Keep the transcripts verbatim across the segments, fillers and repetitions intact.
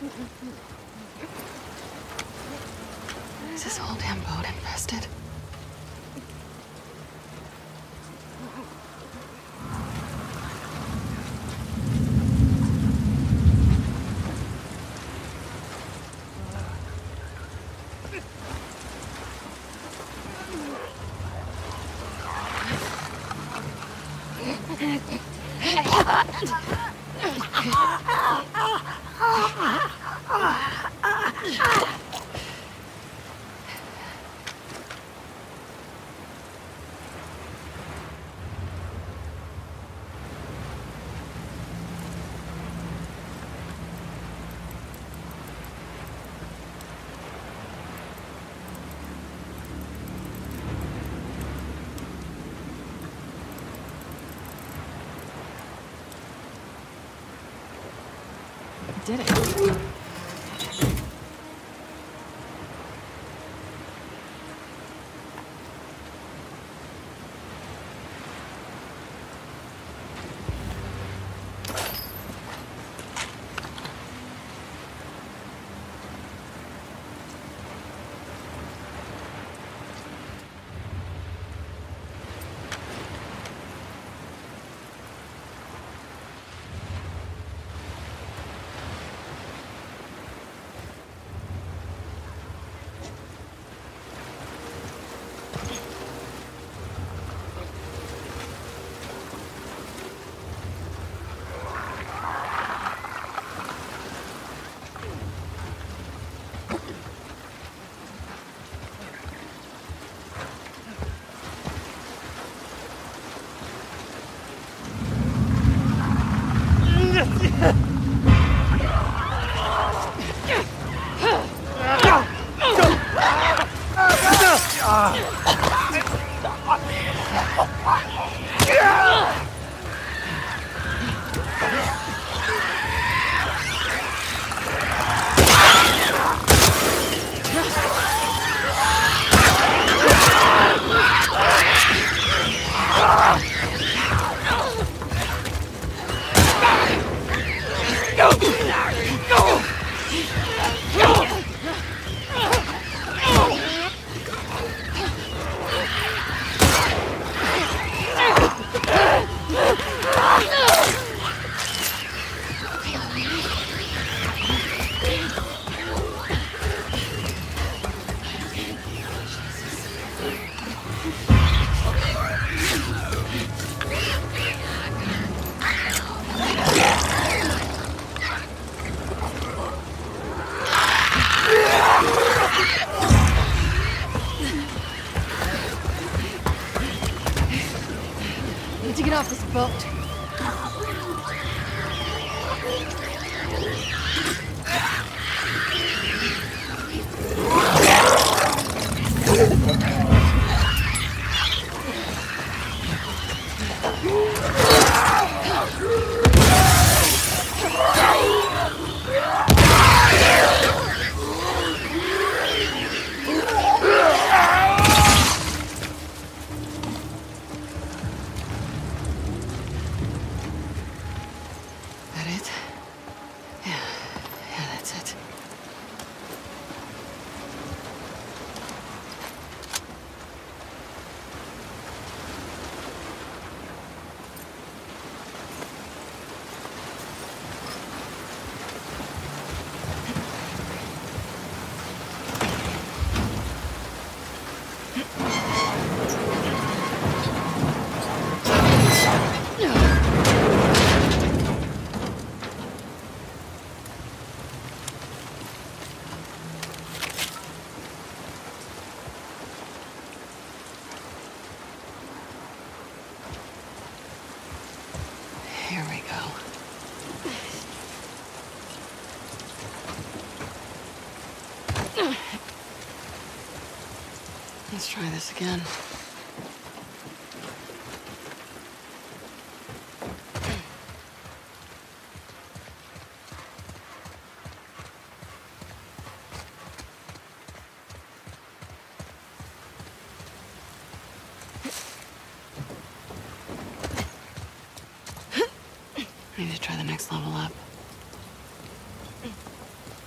Is this whole damn boat infested? Did it. Need to get off this boat. Here we go. Let's try this again. I need to try the next level up.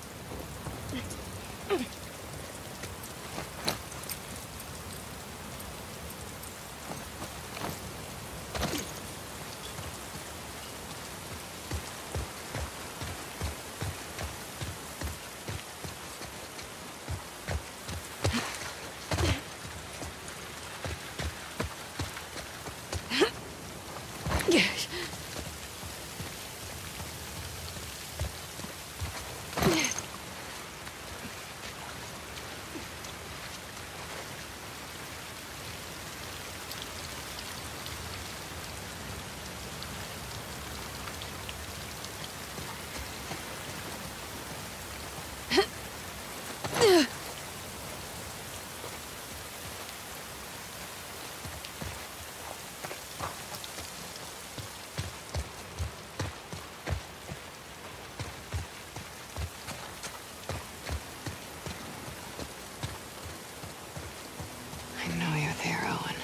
I know you're there, Owen.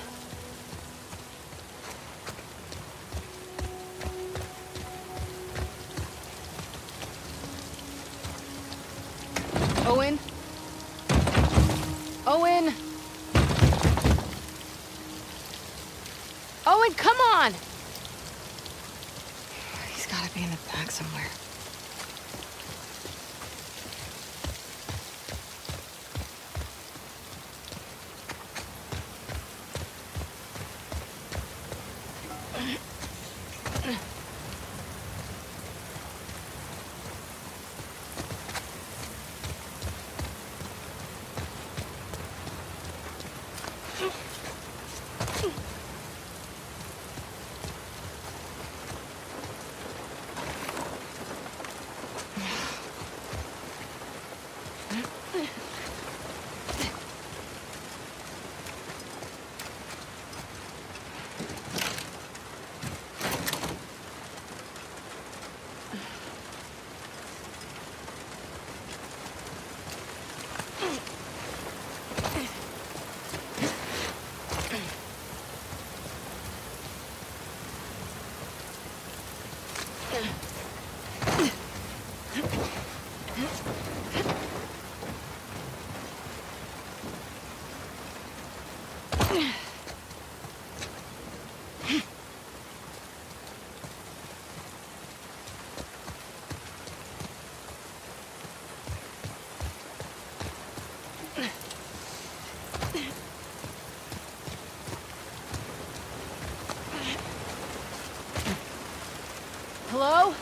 Owen? Owen? Owen, come on! He's gotta be in the back somewhere. Hello?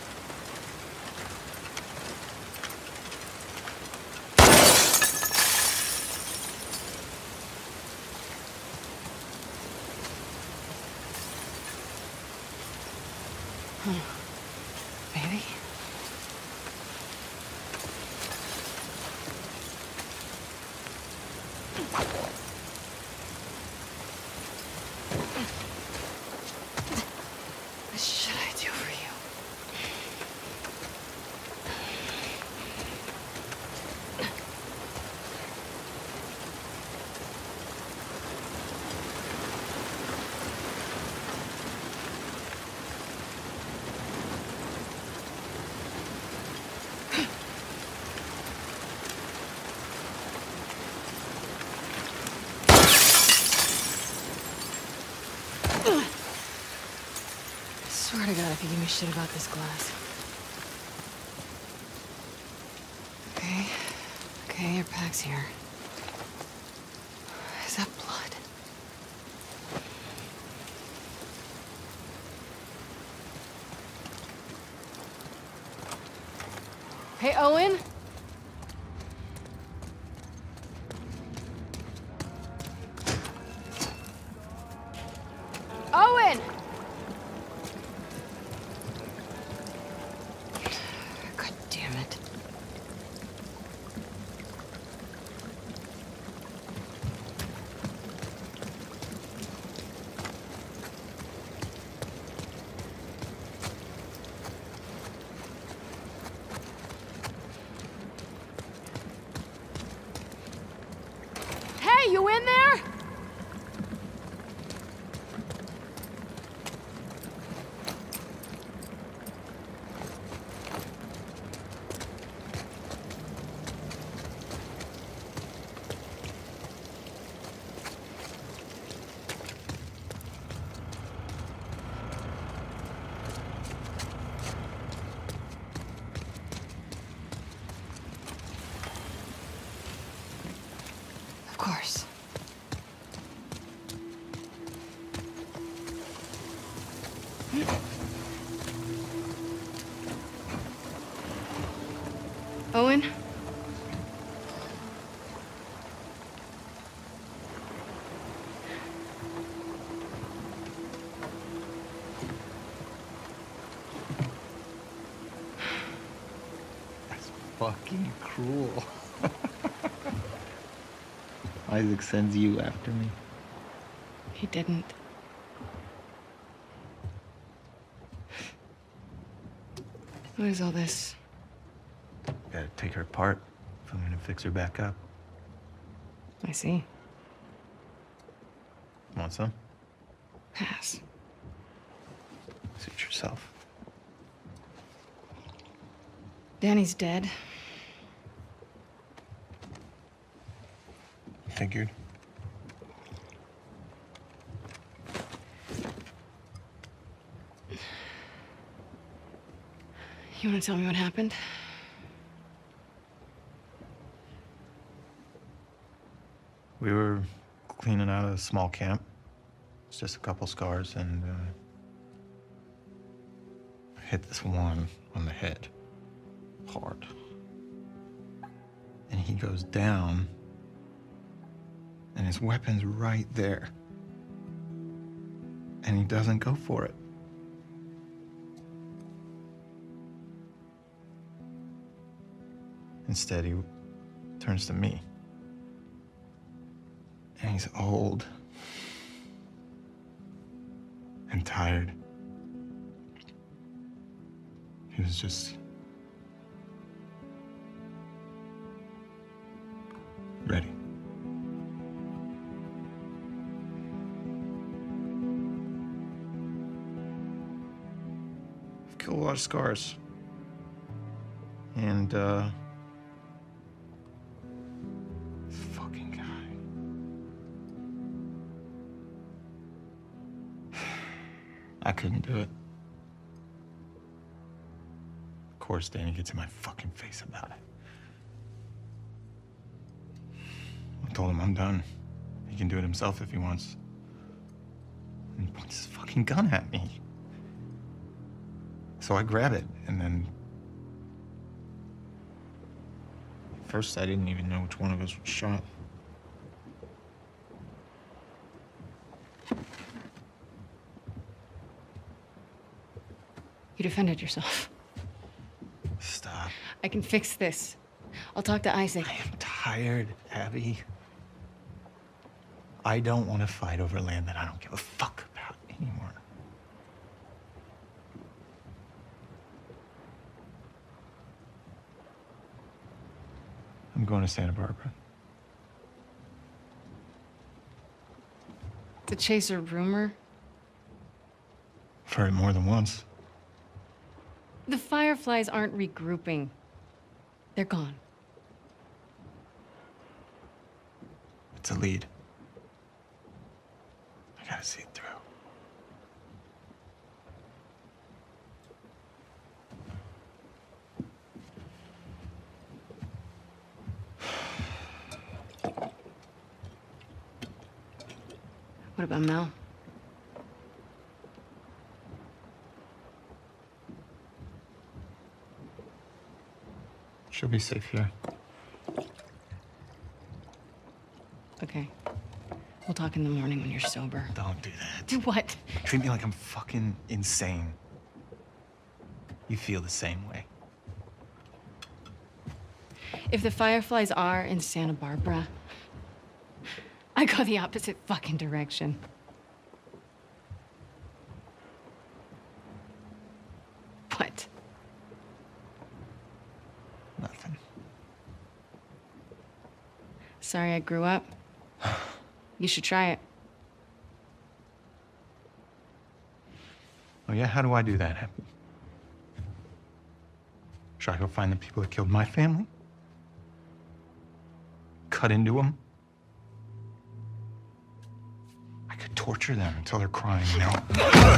Huh. Baby? What should I do for you? I swear to God if you give me shit about this glass. Okay. Okay, your pack's here. Is that blood? Hey, Owen? Owen! God damn it. Owen? That's fucking cruel. Isaac sends you after me. He didn't. What is all this? Gotta take her apart if I'm gonna fix her back up. I see. Want some? Pass. Suit yourself. Danny's dead. Figured. You want to tell me what happened? We were cleaning out a small camp. It's just a couple scars, and uh, I hit this one on the head hard. And he goes down, and his weapon's right there. And he doesn't go for it. Instead, he turns to me. And he's old and tired. He was just ready. I've killed a lot of scars. And, uh, I couldn't do it. Of course, Danny gets in my fucking face about it. I told him I'm done. He can do it himself if he wants. And he points his fucking gun at me. So I grab it, and then... First, I didn't even know which one of us was shot. You defended yourself. Stop. I can fix this. I'll talk to Isaac. I am tired, Abby. I don't want to fight over land that I don't give a fuck about anymore. I'm going to Santa Barbara. To chase a rumor? I've heard it more than once. The Fireflies aren't regrouping. They're gone. It's a lead. I gotta see it through. What about Mel? She'll be safe here. Okay. We'll talk in the morning when you're sober. Don't do that. Do what? Treat me like I'm fucking insane. You feel the same way. If the Fireflies are in Santa Barbara, I go the opposite fucking direction. What? Nothing. Sorry I grew up. You should try it. Oh yeah? How do I do that, Abby? Should I go find the people that killed my family? Cut into them? I could torture them until they're crying, you know?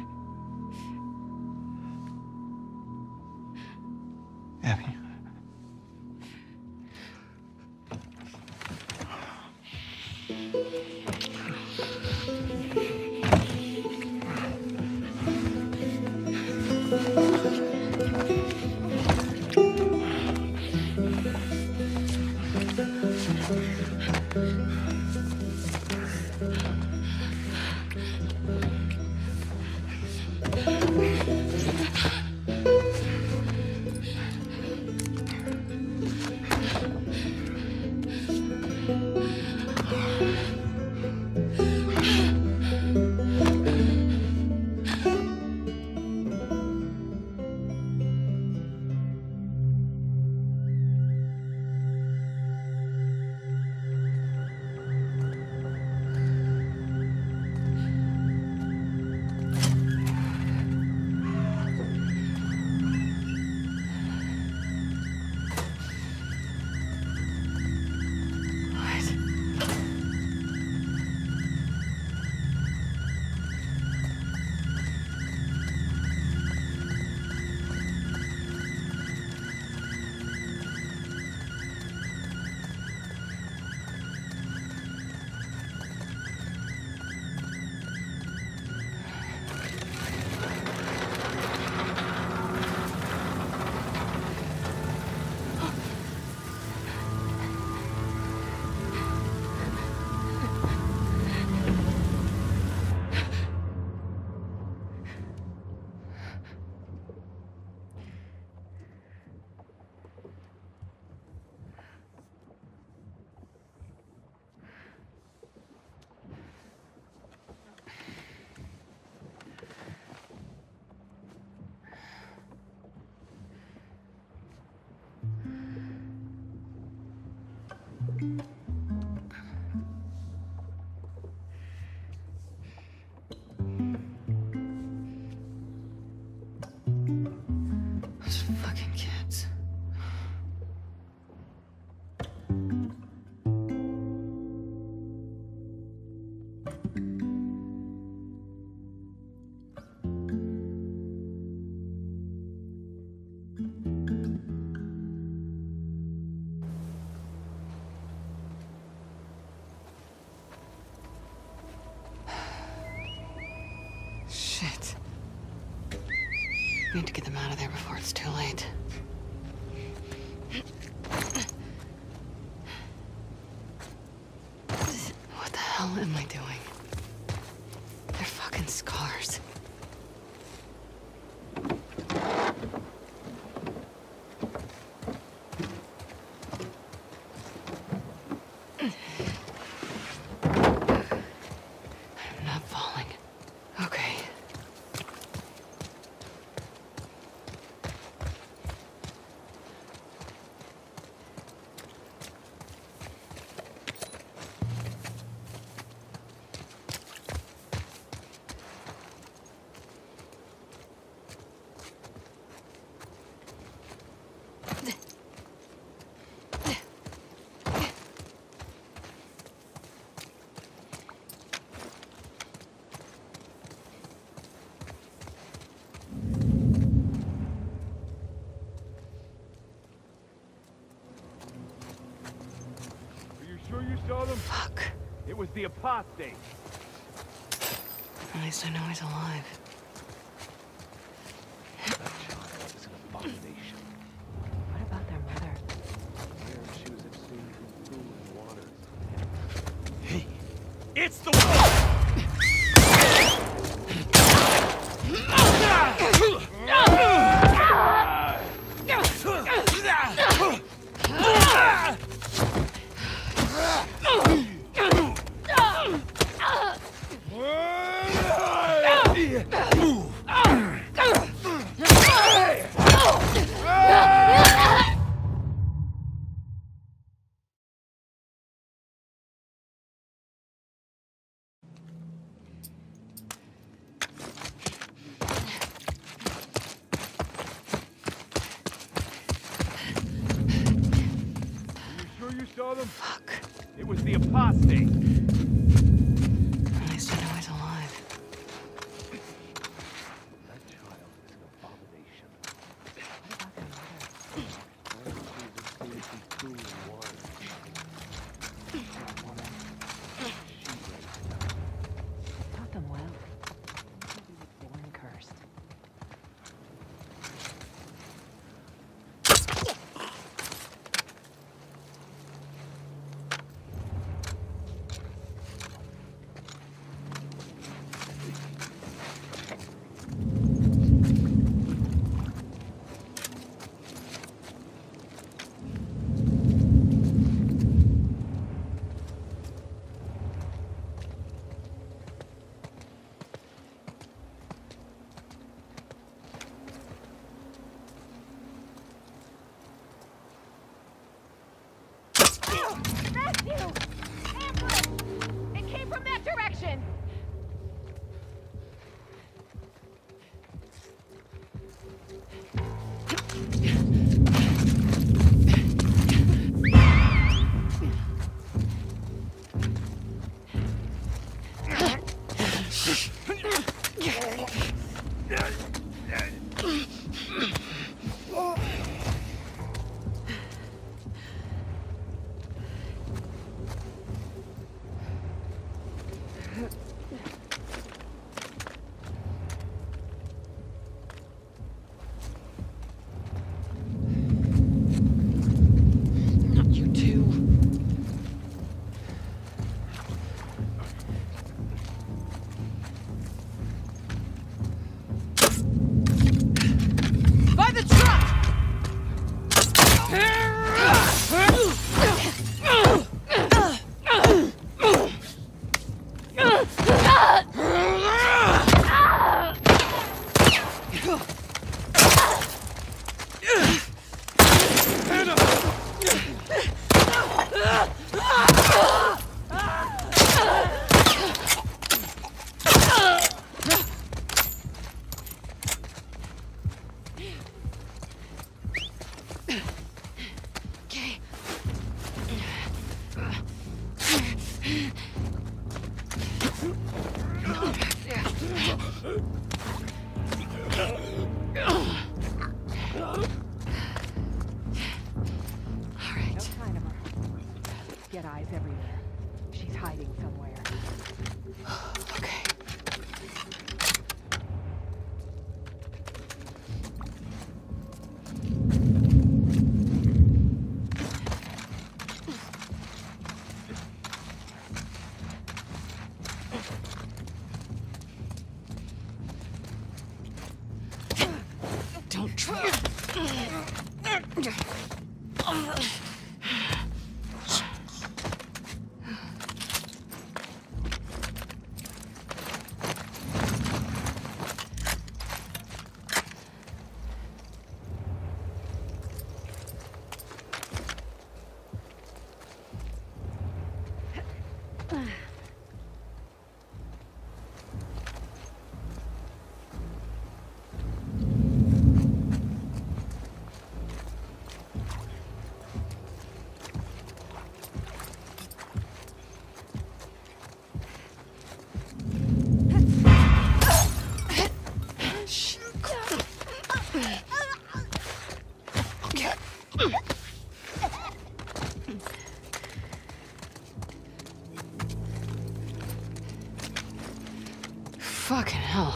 Abby, We need to get them out of there before it's too late. What the hell am I doing? They're fucking scars. I'm not falling. Okay. Sure you saw them? Fuck. It was the apostate. At least I know he's alive. That child is an abomination. What about their mother? Where she was abstained from food and water. Hey, it's the one! You saw them? Fuck. It was the apostate. At least I know he's alive. That child is an abomination. What about their mother? Where she was abstained from food and water. That woman, she raised them. Taught them well. Maybe we were born cursed. Rescue! Ambulance! It came from that direction! Not you too. By the truck! Okay. All right. No sign of her. Get eyes everywhere. She's hiding somewhere. Okay. hell?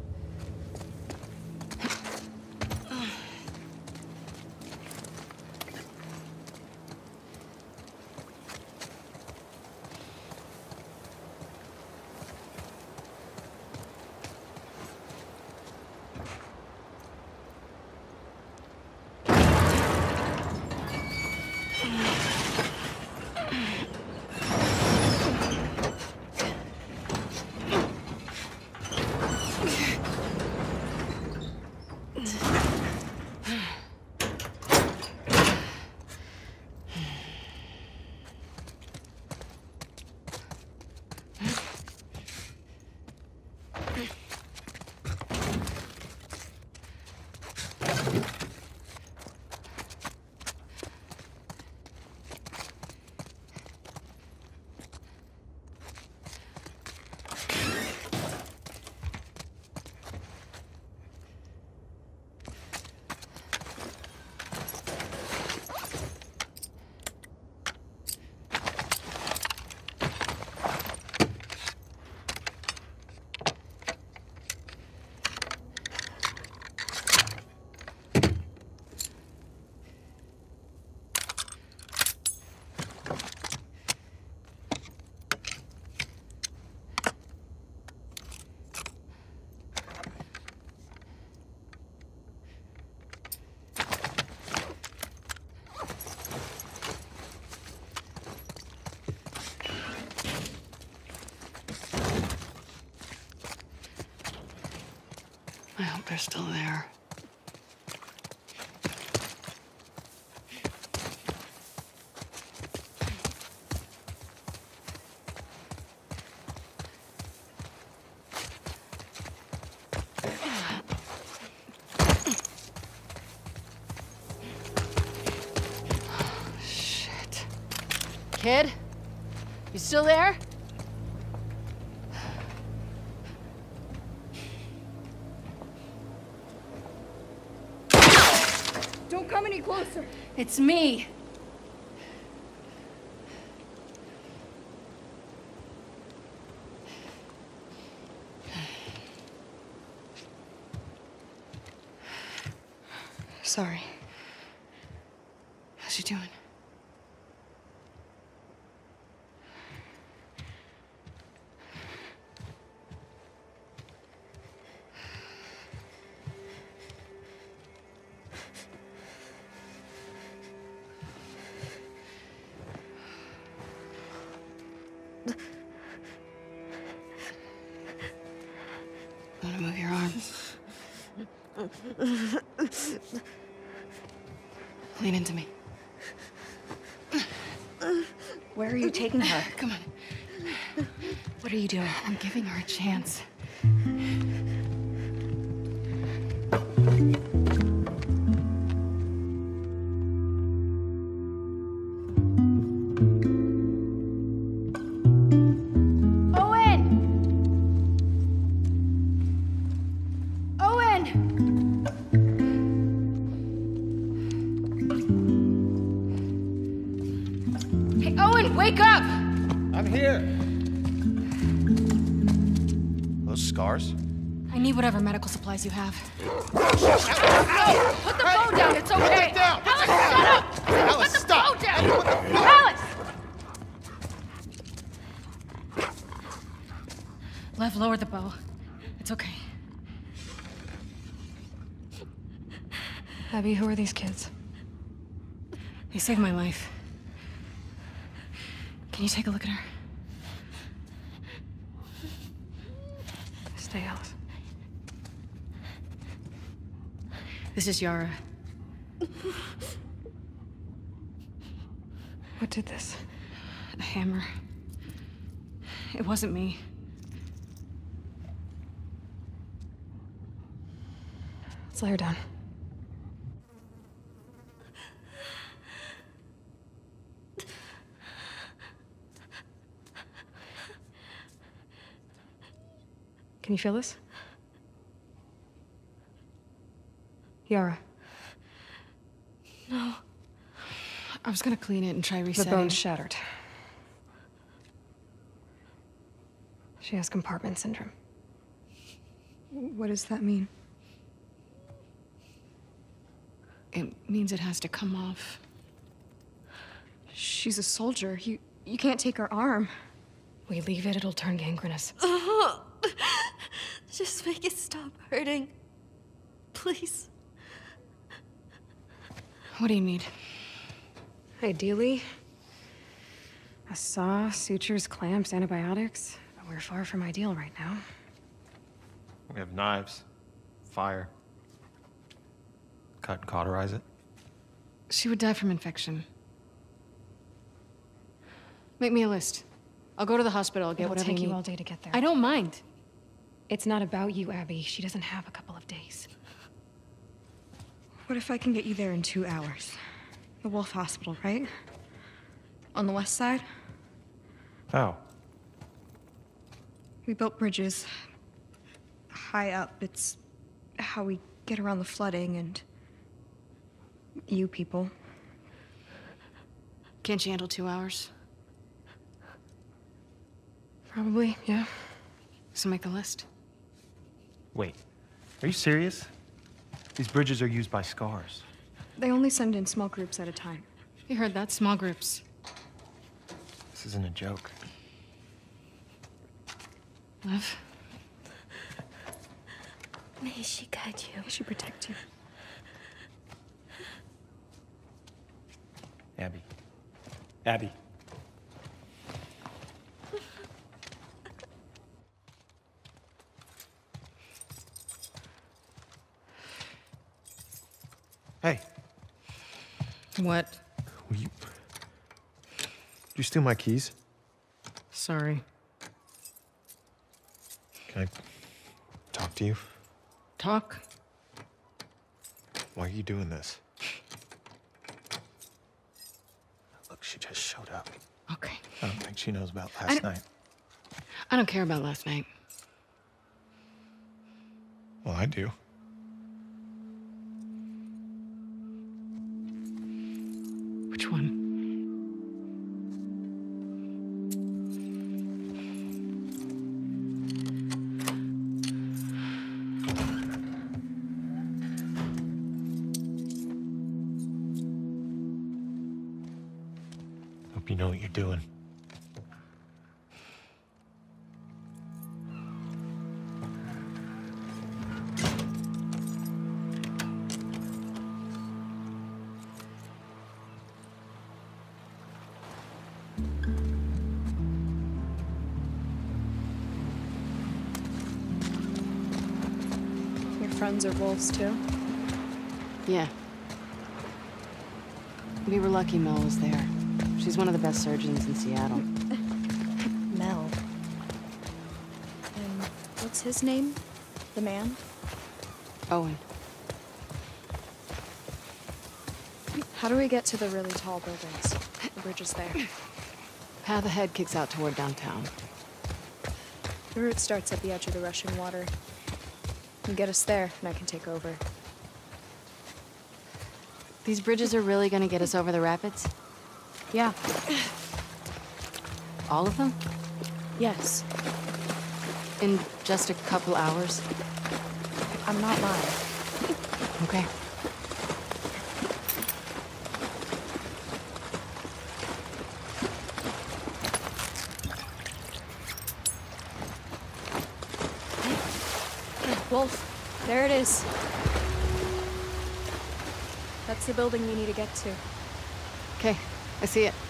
I hope they're still there. Shit. Kid? You still there? Don't come any closer. It's me. Sorry. How's she doing? Want to move your arms? Lean into me. Where are you taking her? Come on. What are you doing? I'm giving her a chance. Wake up! I'm here. Those scars? I need whatever medical supplies you have. Put the phone down, it's okay! Put it down! Alice, shut up! Alice, Put the stop! phone down! Put the phone- Alice! Lev, lower the bow. It's okay. Abby, who are these kids? They saved my life. Can you take a look at her? Stay, Alice. This is Yara. What did this? A hammer. It wasn't me. Let's lay her down. Can you feel this? Yara. No. I was gonna clean it and try resetting. The bone's shattered. She has compartment syndrome. What does that mean? It means it has to come off. She's a soldier. You you can't take her arm. We leave it, it'll turn gangrenous. Oh, just make it stop hurting. Please. What do you need? Ideally, a saw, sutures, clamps, antibiotics. But we're far from ideal right now. We have knives, fire. Cut and cauterize it. She would die from infection. Make me a list. I'll go to the hospital, I'll get It'll whatever take you you need. all day to get there. I don't mind. It's not about you, Abby. She doesn't have a couple of days. What if I can get you there in two hours? The Wolf Hospital, right? On the west side? How? We built bridges high up. It's how we get around the flooding and you people. Can't you handle two hours? Probably, yeah. So make the list. Wait, are you serious? These bridges are used by scars. They only send in small groups at a time. You heard that, small groups. This isn't a joke. Love? May she guide you. May she protect you. Abby. Abby. Hey, What? will you... Did you steal my keys? Sorry. Can I talk to you? Talk? Why are you doing this? Look, she just showed up. Okay. I don't think she knows about I last don't- night. I don't care about last night. Well, I do. Which one? Hope you know what you're doing. Your friends are wolves, too? Yeah. We were lucky Mel was there. She's one of the best surgeons in Seattle. Mel. And what's his name? The man? Owen. How do we get to the really tall buildings? The bridge is there. Path ahead kicks out toward downtown. The route starts at the edge of the rushing water. You get us there, and I can take over. These bridges are really gonna get us over the rapids? Yeah. All of them? Yes. In just a couple hours? I'm not lying. Okay. Wolf, there it is. That's the building we need to get to. Okay, I see it.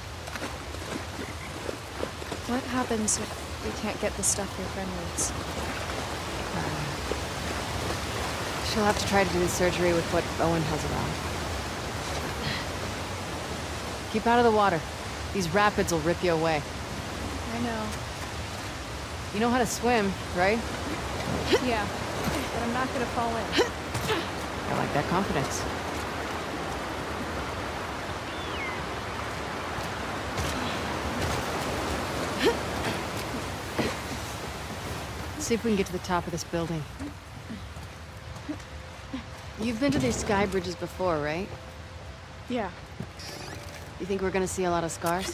What happens if we can't get the stuff your friend needs? She'll have to try to do the surgery with what Owen has around. Keep out of the water. These rapids will rip you away. I know. You know how to swim, right? Yeah, but I'm not gonna fall in. I like that confidence. See if we can get to the top of this building. You've been to these sky bridges before, right? Yeah, You think we're gonna see a lot of scars?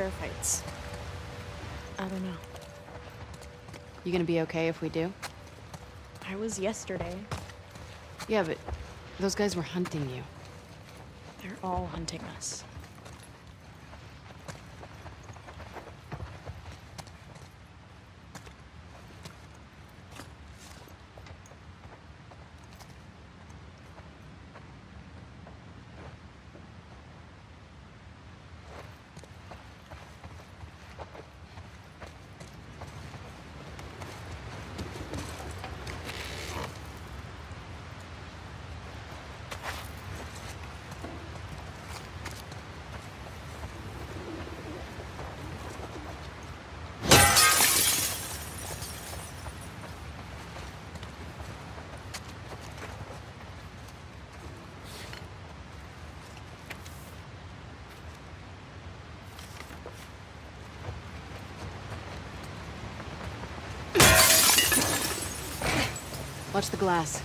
Seraphites. I don't know. You gonna be okay if we do? I was yesterday. Yeah, but those guys were hunting you. They're all hunting us. Watch the glass.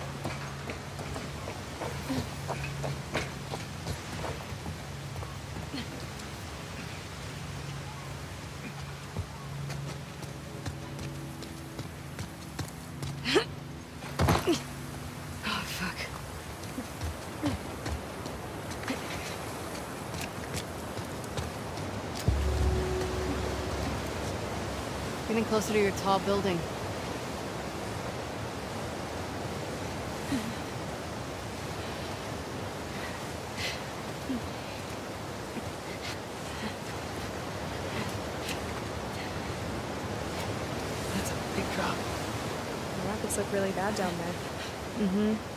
Oh, fuck. Getting closer to your tall building. The rapids look really bad down there. Mm-hmm.